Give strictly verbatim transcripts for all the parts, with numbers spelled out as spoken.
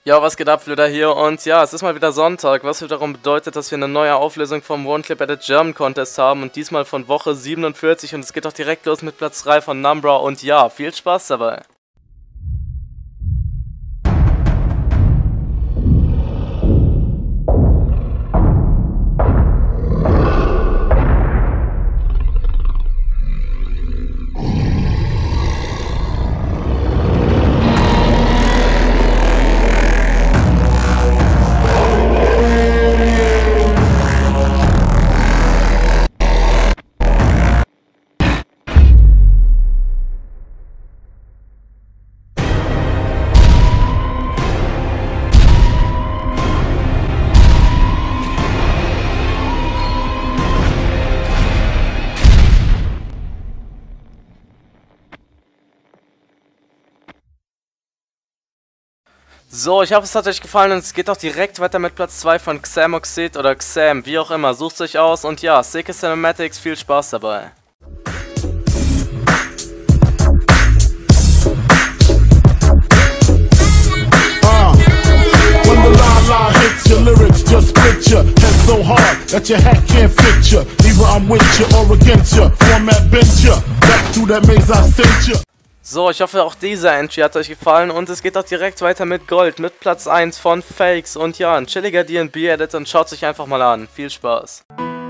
Ja, was geht ab, Flöder hier? Und ja, es ist mal wieder Sonntag, was wiederum bedeutet, dass wir eine neue Auflösung vom One Clip Edit German Contest haben und diesmal von Woche siebenundvierzig und es geht auch direkt los mit Platz drei von Numbra und ja, viel Spaß dabei. So, ich hoffe, es hat euch gefallen und es geht auch direkt weiter mit Platz zwei von Xamoxid oder Xam, wie auch immer, sucht euch aus und ja, Sicke Cinematics, viel Spaß dabei. Your lyrics just split your head so hard that your hat can't fit you. Either I'm with you or against you. Format bent you. Back to that maze I sent you. So, ich hoffe auch dieser Entry hat euch gefallen und es geht auch direkt weiter mit Gold, mit Platz eins von Fakes und ja, ein chilliger D and B-Edit und schaut sich einfach mal an. Viel Spaß.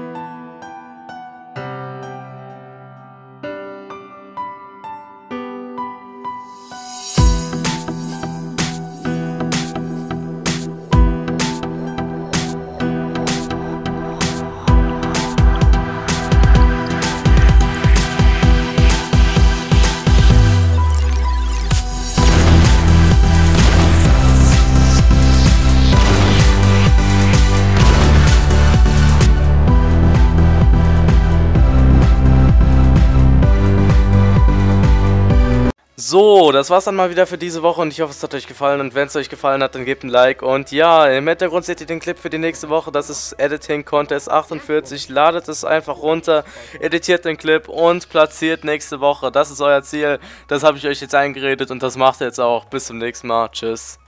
So, das war's dann mal wieder für diese Woche und ich hoffe, es hat euch gefallen und wenn es euch gefallen hat, dann gebt ein Like und ja, im Hintergrund seht ihr den Clip für die nächste Woche, das ist Editing Contest achtundvierzig, ladet es einfach runter, editiert den Clip und platziert nächste Woche, das ist euer Ziel, das habe ich euch jetzt eingeredet und das macht ihr jetzt auch, bis zum nächsten Mal, tschüss.